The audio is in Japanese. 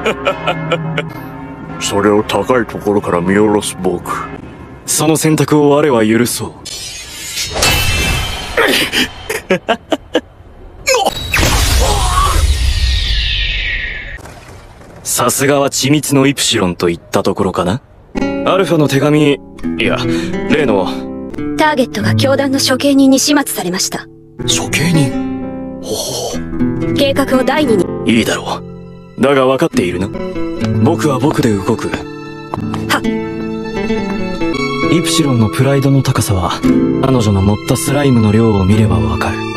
それを高いところから見下ろす僕。 その選択を我は許そう。さすがは緻密のイプシロンといったところかな。アルファの手紙、いや、例のターゲットが教団の処刑人に始末されました。 処刑人？ほう。 計画を第二に。 いいだろう。だが分かっているな。僕は僕で動く。 はっ。 イプシロンのプライドの高さは、彼女の持ったスライムの量を見ればわかる。